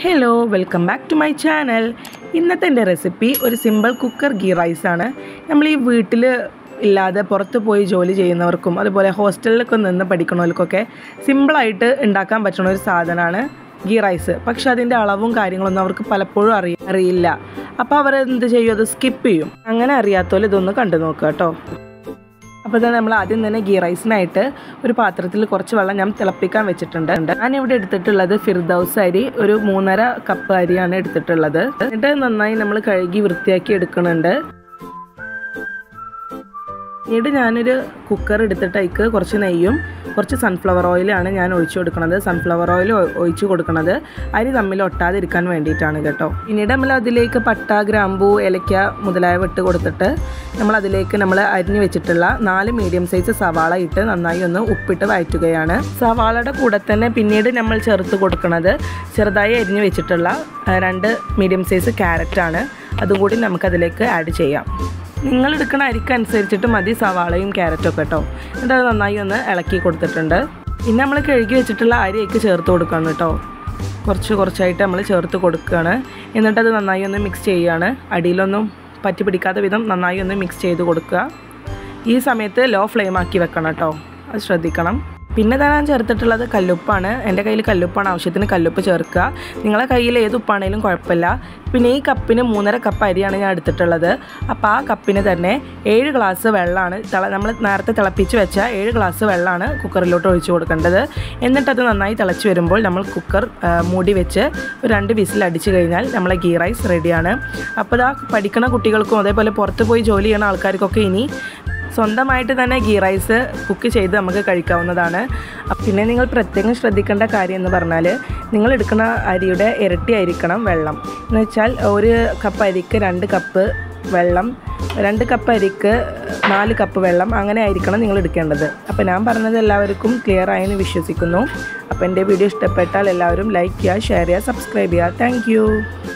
Hello welcome back to my channel. ഇന്നത്തെ എൻ്റെ recipe ഒരു സിമ്പിൾ കുക്കർ ഗീ റൈസാണ്. നമ്മൾ ഈ വീട്ടിൽ ഇല്ലാതെ പുറത്ത് പോയി ജോലി ചെയ്യുന്നവർക്കും അതുപോലെ ഹോസ്റ്റലിലൊക്കെ നിന്ന് പഠിക്കുന്നവർക്കൊക്കെ സിമ്പിളായിട്ട് ഉണ്ടാക്കാൻ പറ്റുന്ന ഒരു സാധനമാണ് ഗീ റൈസ്. പക്ഷെ അതിൻ്റെ അളവും കാര്യങ്ങളൊന്നും അവർക്ക് പലപ്പോഴും അറിയില്ല. അപ്പോൾ അവരെന്ത് ചെയ്യും, അത് സ്കിപ്പ് ചെയ്യും. അങ്ങനെ അറിയാത്തവരെ ഇതൊന്ന് കണ്ടു നോക്കുക കേട്ടോ. അപ്പോൾ തന്നെ നമ്മൾ ആദ്യം തന്നെ ഗീ റൈസിനായിട്ട് ഒരു പാത്രത്തിൽ കുറച്ച് വെള്ളം ഞാൻ തിളപ്പിക്കാൻ വെച്ചിട്ടുണ്ട്. ഞാനിവിടെ എടുത്തിട്ടുള്ളത് ഫിർദൗസ് അരി, ഒരു 3.5 കപ്പ് അരിയാണ് എടുത്തിട്ടുള്ളത്. എന്നിട്ട് നന്നായി നമ്മൾ കഴുകി വൃത്തിയാക്കി എടുക്കുന്നുണ്ട്. പിന്നീട് ഞാനൊരു കുക്കർ എടുത്തിട്ട് അതിക്ക് കുറച്ച് നെയ്യും കുറച്ച് സൺഫ്ലവർ ഓയിലാണ് ഞാൻ ഒഴിച്ചു കൊടുക്കുന്നത്. സൺഫ്ലവർ ഓയിൽ ഒഴിച്ചു കൊടുക്കുന്നത് അരി തമ്മിൽ ഒട്ടാതിരിക്കാൻ വേണ്ടിയിട്ടാണ് കേട്ടോ. പിന്നീട് നമ്മൾ അതിലേക്ക് പട്ട, ഗ്രാമ്പൂ, ഏലക്ക മുതലായവ ഇട്ട് കൊടുത്തിട്ട് അതിലേക്ക് നമ്മൾ അരിഞ്ഞു വെച്ചിട്ടുള്ള 4 മീഡിയം സൈസ് സവാള ഇട്ട് നന്നായി ഒന്ന് ഉപ്പിട്ട് വഴറ്റുകയാണ്. സവാളയുടെ കൂടെ തന്നെ പിന്നീട് നമ്മൾ ചേർത്ത് കൊടുക്കുന്നത് ചെറുതായി അരിഞ്ഞു വെച്ചിട്ടുള്ള 2 മീഡിയം സൈസ് ക്യാരറ്റാണ്. അതും കൂടി നമുക്കതിലേക്ക് ആഡ് ചെയ്യാം. നിങ്ങളെടുക്കുന്ന അരിക്കനുസരിച്ചിട്ട് മതി സവാളയും ക്യാരറ്റും ഒക്കെ കേട്ടോ. എന്നിട്ട് അത് നന്നായി ഒന്ന് ഇളക്കി കൊടുത്തിട്ടുണ്ട്. പിന്നെ നമ്മൾ കഴുകി വെച്ചിട്ടുള്ള അരിയൊക്കെ ചേർത്ത് കൊടുക്കണം കേട്ടോ. കുറച്ചായിട്ട് നമ്മൾ ചേർത്ത് കൊടുക്കുകയാണ്. എന്നിട്ടത് നന്നായി ഒന്ന് മിക്സ് ചെയ്യുകയാണ്. അടിയിലൊന്നും പറ്റി പിടിക്കാത്ത വിധം നന്നായി ഒന്ന് മിക്സ് ചെയ്ത് കൊടുക്കുക. ഈ സമയത്ത് ലോ ഫ്ലെയിം ആക്കി വെക്കണം കേട്ടോ, അത് ശ്രദ്ധിക്കണം. പിന്നെ ഞാൻ ചേർത്തിട്ടുള്ളത് കല്ലുപ്പാണ്. എൻ്റെ കയ്യിൽ കല്ലുപ്പാണ്, ആവശ്യത്തിന് കല്ലുപ്പ് ചേർക്കുക. നിങ്ങളെ കയ്യിൽ ഏത് ഉപ്പാണെങ്കിലും കുഴപ്പമില്ല. പിന്നെ ഈ കപ്പിന് 3.5 കപ്പ് അരിയാണ് ഞാൻ എടുത്തിട്ടുള്ളത്. അപ്പോൾ ആ കപ്പിന് തന്നെ 7 ഗ്ലാസ് വെള്ളമാണ് നമ്മൾ നേരത്തെ തിളപ്പിച്ച് വെച്ച 7 ഗ്ലാസ് വെള്ളമാണ് കുക്കറിലോട്ട് ഒഴിച്ചു കൊടുക്കേണ്ടത്. എന്നിട്ടത് നന്നായി തിളച്ച് വരുമ്പോൾ നമ്മൾ കുക്കർ മൂടി വെച്ച് ഒരു 2 വിസിൽ അടിച്ച് കഴിഞ്ഞാൽ നമ്മളെ ഗീ റൈസ് റെഡിയാണ്. അപ്പോൾ ഇതാ പഠിക്കുന്ന കുട്ടികൾക്കും അതേപോലെ പുറത്ത് പോയി ജോലി ചെയ്യുന്ന ആൾക്കാർക്കൊക്കെ ഇനി സ്വന്തമായിട്ട് തന്നെ ഗീ റൈസ് കുക്ക് ചെയ്ത് നമുക്ക് കഴിക്കാവുന്നതാണ്. പിന്നെ നിങ്ങൾ പ്രത്യേകം ശ്രദ്ധിക്കേണ്ട കാര്യം എന്ന് പറഞ്ഞാൽ നിങ്ങൾ എടുക്കുന്ന അരിയുടെ ഇരട്ടി ആയിരിക്കണം വെള്ളം. എന്ന് വെച്ചാൽ 1 കപ്പ് അരിക്ക് 2 കപ്പ് വെള്ളം, 2 കപ്പ് അരിക്ക് 4 കപ്പ് വെള്ളം, അങ്ങനെ ആയിരിക്കണം നിങ്ങൾ എടുക്കേണ്ടത്. അപ്പോൾ ഞാൻ പറഞ്ഞത് എല്ലാവർക്കും ക്ലിയർ ആയെന്ന് വിശ്വസിക്കുന്നു. അപ്പോൾ എൻ്റെ വീഡിയോ ഇഷ്ടപ്പെട്ടാൽ എല്ലാവരും ലൈക്ക് ചെയ്യുക, ഷെയർ ചെയ്യുക, സബ്സ്ക്രൈബ് ചെയ്യുക. താങ്ക്